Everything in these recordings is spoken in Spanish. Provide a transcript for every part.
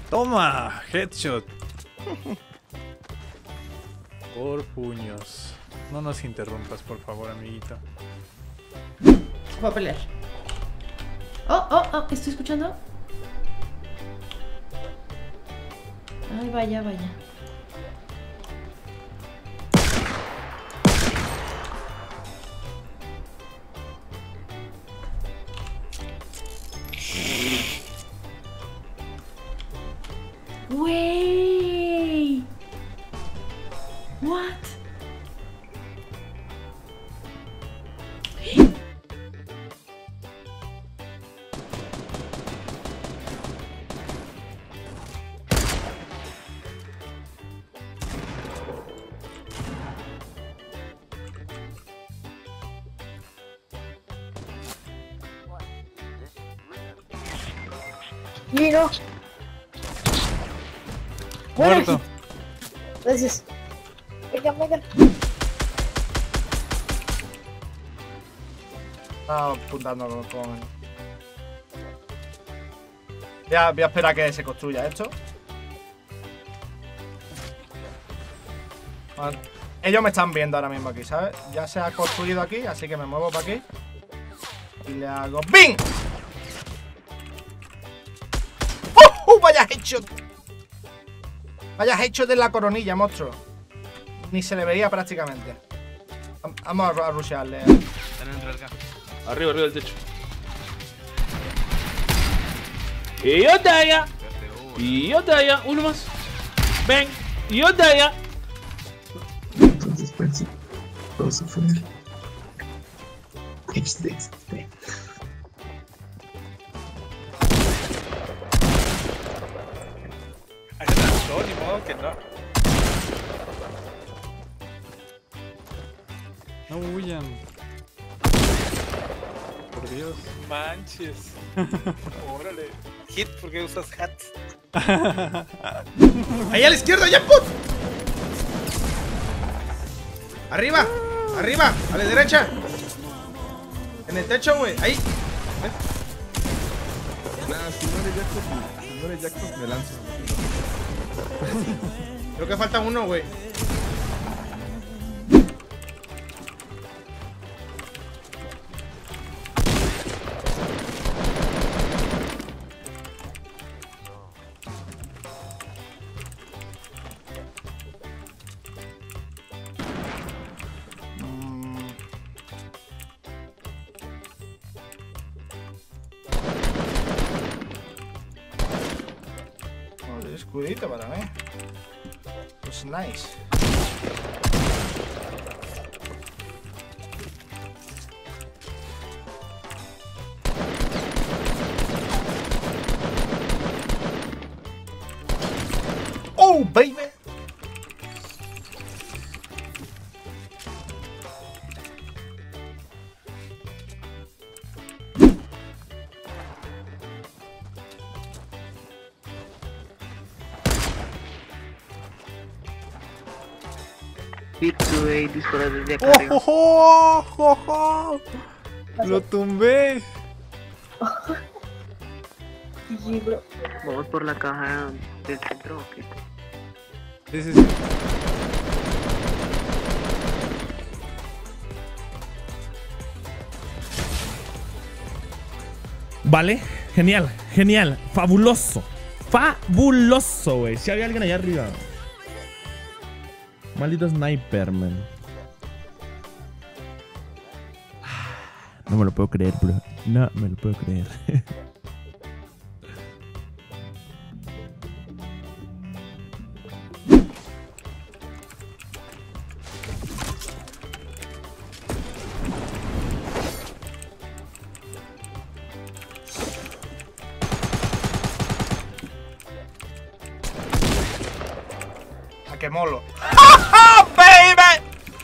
Toma, headshot. Por puños. No nos interrumpas, por favor, amiguito. Voy a pelear. Oh, ¿estoy escuchando? Ay, vaya. Wey. What? Miro. Muerto. Gracias. Venga. Estaba apuntando con... Voy a esperar a que se construya esto. Vale. Ellos me están viendo ahora mismo aquí, ¿sabes? Ya se ha construido aquí, así que me muevo para aquí. Y le hago ¡bing! ¡Vaya hecho! Vaya hecho de la coronilla, monstruo. Ni se le veía prácticamente. Vamos a rushearle. Arriba del techo. Y otra allá. Uno más. Ven. Y otra allá. Entonces, pues, vamos a poner este. Ni modo que no. No huyan. Por Dios. Manches. Órale. Hit, ¿por qué usas hats? ¡Ahí a la izquierda, ya, put! ¡Arriba! ¡Arriba! ¡A la derecha! En el techo, güey. Ahí. Nada, si no eres Jackson, me lanzo. Creo que falta uno, güey. Escudito para mí. Pues nice. Oh, baby. Dispara desde acá arriba. ¡Oh! Lo tumbé. Sí, bro. Vamos por la caja del centro, ¿o qué? Sí. Vale, genial, fabuloso, güey. Si había alguien allá arriba. Maldito sniper, man. No me lo puedo creer, bro. No me lo puedo creer. ¡A qué molo! ¡Ah, baby!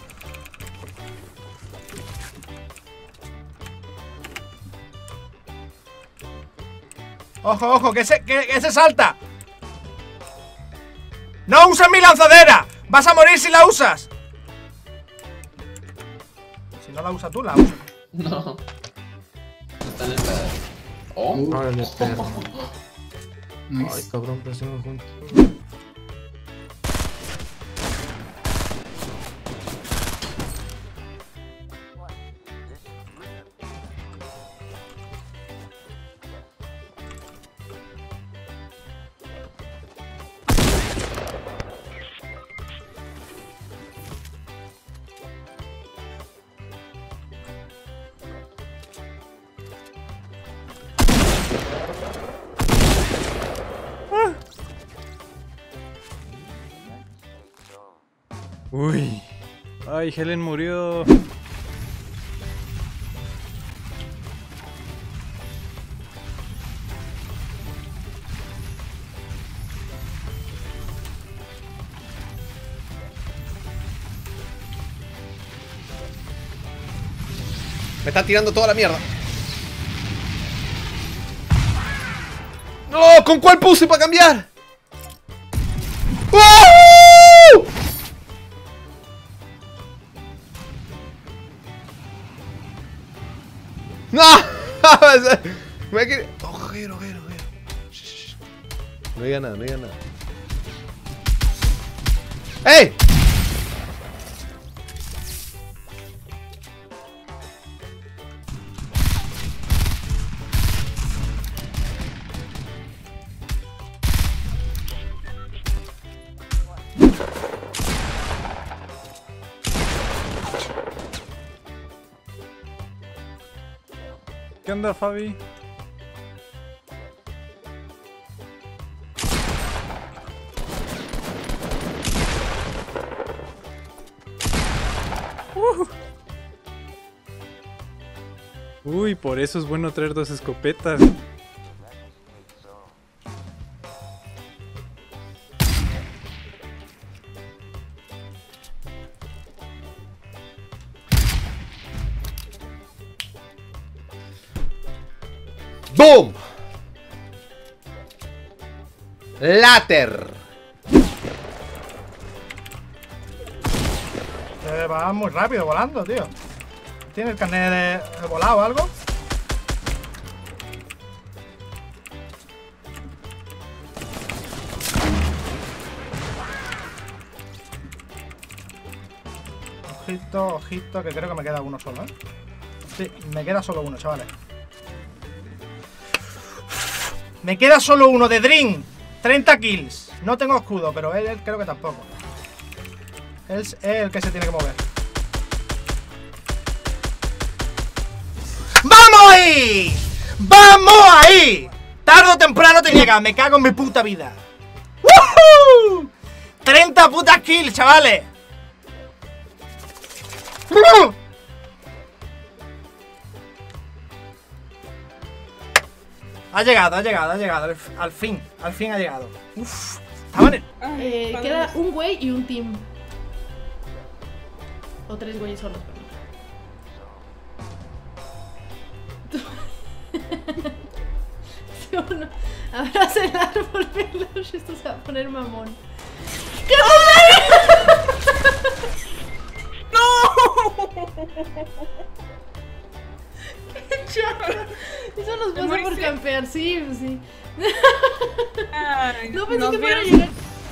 Ojo, que se salta. ¡No uses mi lanzadera! ¡Vas a morir si la usas! Si no la usas tú, la usas. No. Está en el pedal. Oh. Órale, perro. Ay, cabrón, presión juntos. Uy. Ay, Helen murió. Me están tirando toda la mierda. ¡No! ¿Con cuál puse para cambiar? ¡Oh! ¡No! Me quiere... Ojero. No diga nada, no diga nada. ¡Ey! ¿Qué onda, Fabi? Uy, por eso es bueno traer 2 escopetas. ¡Boom! Láter. Va muy rápido volando, tío. ¿Tiene el carnet de volado o algo? Ojito, que creo que me queda uno solo, ¿eh? Sí, me queda solo uno, chavales. Me queda solo uno de Dream. 30 kills. No tengo escudo, pero él creo que tampoco. Él es el que se tiene que mover. ¡Vamos ahí! ¡Vamos ahí! Tarde o temprano te llega. Me cago en mi puta vida. ¡Woohoo! 30 putas kills, chavales. Ha llegado. Al fin ha llegado. Uff, estaban en... Queda un güey y un team. O 3 güeyes solos, ¿Sí o no? Abraza el árbol, Veloz. Esto se va a poner mamón. ¡Qué ¡No! ¡Qué chato! Eso nos pasa por campear, sí, pues sí. Ay, no pensé que fuera a llegar.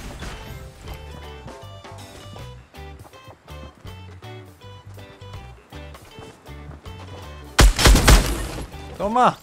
¡Toma!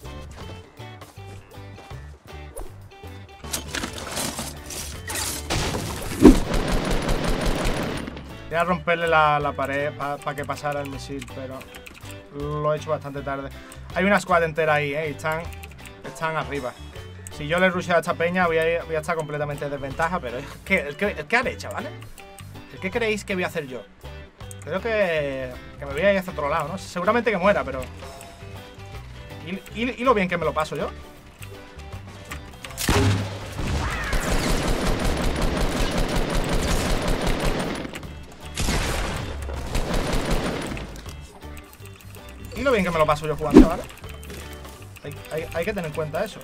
Voy a romperle la pared para que pasara el misil, pero lo he hecho bastante tarde. Hay una squad entera ahí, están arriba. Si yo le rusheo a esta peña voy a estar completamente en desventaja, pero ¿qué haré, chavales? ¿Qué creéis que voy a hacer yo? Creo que me voy a ir hacia otro lado, ¿no? Seguramente que muera, pero... ¿Y lo bien que me lo paso yo? ¿Y lo bien que me lo paso yo jugando, chavales? Hay que tener en cuenta eso.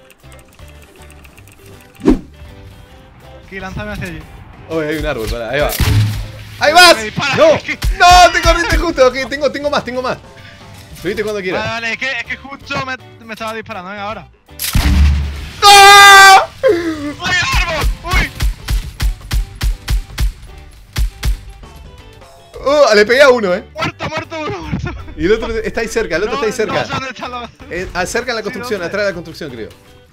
Aquí, lánzame hacia allí. Oye, hay un árbol, para, ahí va. ¡Ahí vas! ¡No! ¡No! Te corriste justo. Ok, tengo más. Subiste cuando quieras. Vale, es que justo me estaba disparando. Venga, ahora. ¡No! ¡Ay, árbol! ¡Uy! Oh, le pegué a uno, Muerto uno, muerto. Y el otro está ahí cerca, el otro está ahí cerca. No, ¿dónde está la... Cerca en la construcción, ¿dónde? atrás de la construcción, creo.